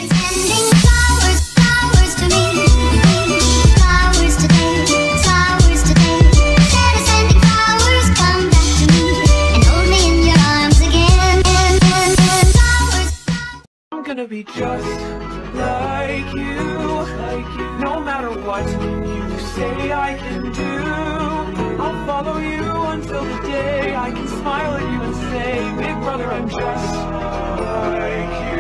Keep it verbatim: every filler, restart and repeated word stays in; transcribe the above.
Sending flowers, flowers to me. Flowers today, flowers today. Instead of sending flowers, come back to me and hold me in your arms again. Flowers, flowers. I'm gonna be just like you, like you. No matter what you say I can do, I'll follow you until the day I can smile at you and say, big brother, I'm just like you.